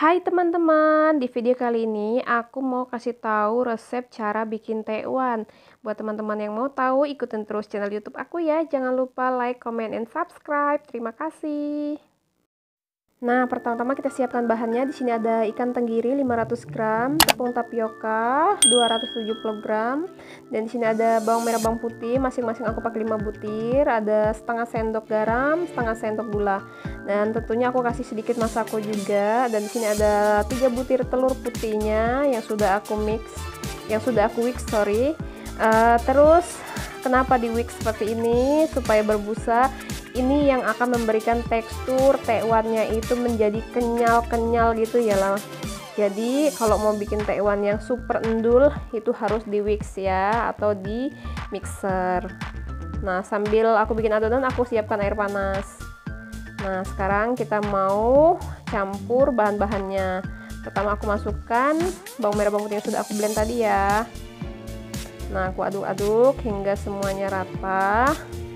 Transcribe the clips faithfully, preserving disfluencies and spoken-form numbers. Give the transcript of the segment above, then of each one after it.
Hai teman-teman, di video kali ini aku mau kasih tahu resep cara bikin tekwan. Buat teman-teman yang mau tahu, ikutin terus channel YouTube aku ya. Jangan lupa like, comment, and subscribe. Terima kasih. Nah, pertama-tama kita siapkan bahannya. Di sini ada ikan tenggiri lima ratus gram, tepung tapioka dua ratus tujuh puluh gram, dan di sini ada bawang merah, bawang putih, masing-masing aku pakai lima butir, ada setengah sendok garam, setengah sendok gula. Dan tentunya aku kasih sedikit masako juga. Dan di sini ada tiga butir telur putihnya yang sudah aku mix, yang sudah aku whisk, sorry. Uh, terus kenapa di whisk seperti ini? Supaya berbusa. Ini yang akan memberikan tekstur tekwannya itu menjadi kenyal-kenyal gitu ya lah. Jadi kalau mau bikin tekwan yang super endul itu harus di whisk ya, atau di mixer. Nah, sambil aku bikin adonan, aku siapkan air panas. Nah, sekarang kita mau campur bahan-bahannya. Pertama aku masukkan bawang merah, bawang putih yang sudah aku blend tadi ya. Nah, aku aduk-aduk hingga semuanya rata.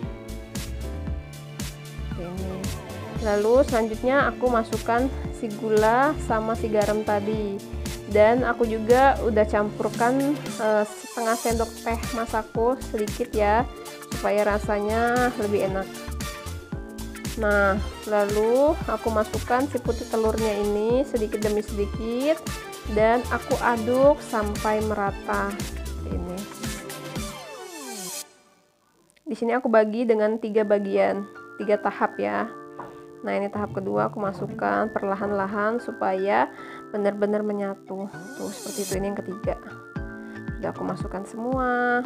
Ini. Lalu selanjutnya aku masukkan si gula sama si garam tadi, dan aku juga udah campurkan uh, setengah sendok teh masako sedikit ya, supaya rasanya lebih enak. Nah, lalu aku masukkan si putih telurnya ini sedikit demi sedikit, dan aku aduk sampai merata. Ini. Di sini aku bagi dengan tiga bagian, tiga tahap ya. Nah, ini tahap kedua, aku masukkan perlahan-lahan supaya benar-benar menyatu. Tuh, seperti itu. Ini yang ketiga. Sudah aku masukkan semua.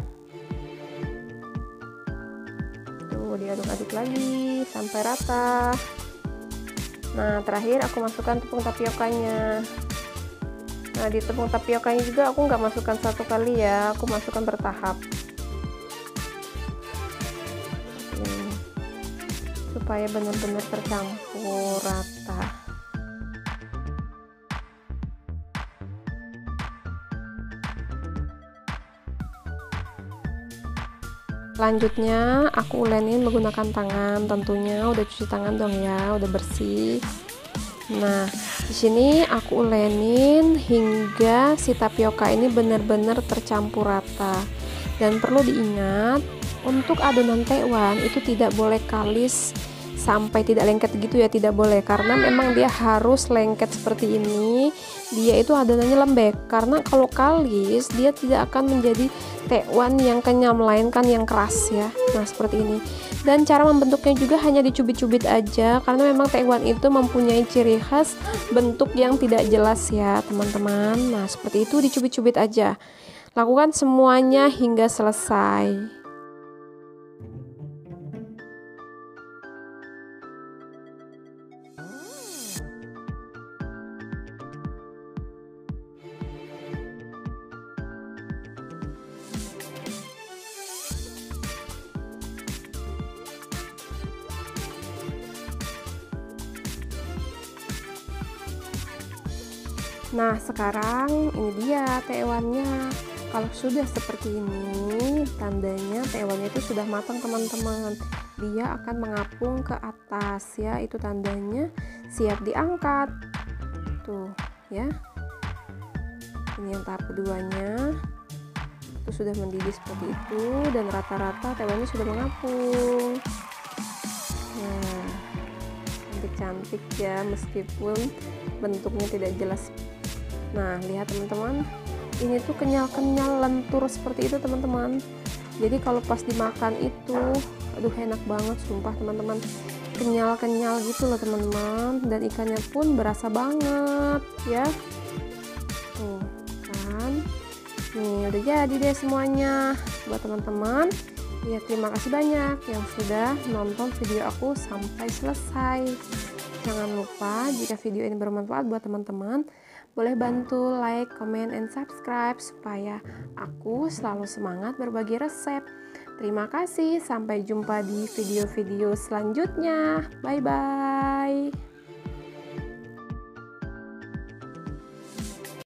Tuh, diaduk-aduk lagi sampai rata. Nah, terakhir aku masukkan tepung tapiokanya. Nah, di tepung tapiokanya juga aku nggak masukkan satu kali ya, aku masukkan bertahap. Supaya benar-benar tercampur rata. Selanjutnya aku ulenin menggunakan tangan, tentunya udah cuci tangan dong ya, udah bersih. Nah, di sini aku ulenin hingga si tapioka ini benar-benar tercampur rata. Dan perlu diingat, untuk adonan tekwan itu tidak boleh kalis sampai tidak lengket gitu ya, tidak boleh, karena memang dia harus lengket seperti ini. Dia itu adonannya lembek, karena kalau kalis dia tidak akan menjadi tekwan yang kenyal, melainkan yang keras ya. Nah, seperti ini. Dan cara membentuknya juga hanya dicubit-cubit aja, karena memang tekwan itu mempunyai ciri khas bentuk yang tidak jelas ya teman-teman. Nah, seperti itu, dicubit-cubit aja. Lakukan semuanya hingga selesai. Nah, sekarang ini dia tekwannya. Kalau sudah seperti ini, tandanya tekwannya itu sudah matang teman-teman. Dia akan mengapung ke atas ya, itu tandanya siap diangkat. Tuh ya. Ini yang tahap keduanya. Itu sudah mendidih seperti itu, dan rata-rata tekwannya sudah mengapung. Nah, cantik-cantik ya, meskipun bentuknya tidak jelas. Nah, lihat teman-teman, ini tuh kenyal-kenyal, lentur seperti itu teman-teman. Jadi kalau pas dimakan itu, aduh enak banget, sumpah teman-teman, kenyal-kenyal gitu loh teman-teman. Dan ikannya pun berasa banget ya. Tuh kan, nih udah jadi deh semuanya buat teman-teman. Ya, terima kasih banyak yang sudah nonton video aku sampai selesai. Jangan lupa jika video ini bermanfaat buat teman-teman, boleh bantu like, comment, and subscribe supaya aku selalu semangat berbagi resep. Terima kasih, sampai jumpa di video-video selanjutnya. Bye-bye.